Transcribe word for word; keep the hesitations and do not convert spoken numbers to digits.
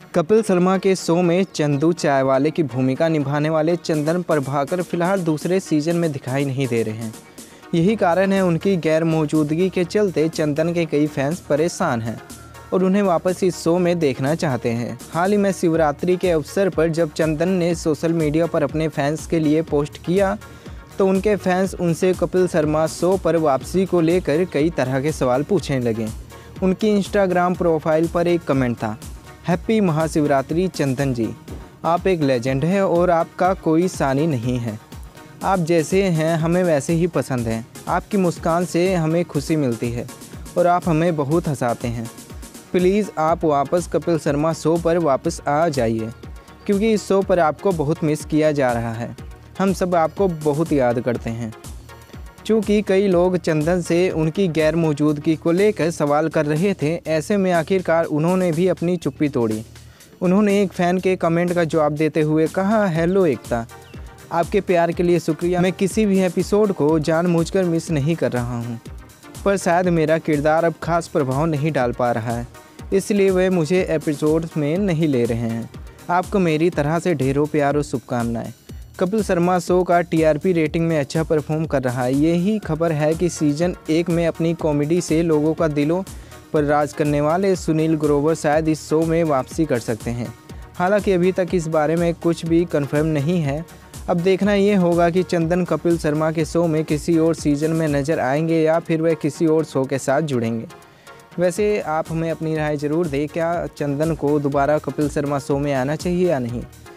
कपिल शर्मा के शो में चंदू चाय वाले की भूमिका निभाने वाले चंदन प्रभाकर फिलहाल दूसरे सीजन में दिखाई नहीं दे रहे हैं। यही कारण है उनकी गैर मौजूदगी के चलते चंदन के कई फैंस परेशान हैं और उन्हें वापस इस शो में देखना चाहते हैं। हाल ही में शिवरात्रि के अवसर पर जब चंदन ने सोशल मीडिया पर अपने फैंस के लिए पोस्ट किया तो उनके फैंस उनसे कपिल शर्मा शो पर वापसी को लेकर कई तरह के सवाल पूछने लगे। उनकी इंस्टाग्राम प्रोफाइल पर एक कमेंट था, हैप्पी महाशिवरात्रि चंदन जी, आप एक लेजेंड है और आपका कोई सानी नहीं है। आप जैसे हैं हमें वैसे ही पसंद हैं। आपकी मुस्कान से हमें खुशी मिलती है और आप हमें बहुत हंसाते हैं। प्लीज़ आप वापस कपिल शर्मा शो पर वापस आ जाइए, क्योंकि इस शो पर आपको बहुत मिस किया जा रहा है। हम सब आपको बहुत याद करते हैं। चूँकि कई लोग चंदन से उनकी गैर मौजूदगी को लेकर सवाल कर रहे थे, ऐसे में आखिरकार उन्होंने भी अपनी चुप्पी तोड़ी। उन्होंने एक फ़ैन के कमेंट का जवाब देते हुए कहा, हेलो एकता, आपके प्यार के लिए शुक्रिया। मैं किसी भी एपिसोड को जानबूझकर मिस नहीं कर रहा हूँ, पर शायद मेरा किरदार अब खास प्रभाव नहीं डाल पा रहा है, इसलिए वे मुझे एपिसोड में नहीं ले रहे हैं। आपको मेरी तरह से ढेरों प्यार और शुभकामनाएँ। कपिल शर्मा शो का टीआरपी रेटिंग में अच्छा परफॉर्म कर रहा है। यही खबर है कि सीज़न एक में अपनी कॉमेडी से लोगों का दिलों पर राज करने वाले सुनील ग्रोवर शायद इस शो में वापसी कर सकते हैं। हालांकि अभी तक इस बारे में कुछ भी कंफर्म नहीं है। अब देखना ये होगा कि चंदन कपिल शर्मा के शो में किसी और सीज़न में नज़र आएंगे या फिर वह किसी और शो के साथ जुड़ेंगे। वैसे आप हमें अपनी राय ज़रूर दें, क्या चंदन को दोबारा कपिल शर्मा शो में आना चाहिए या नहीं।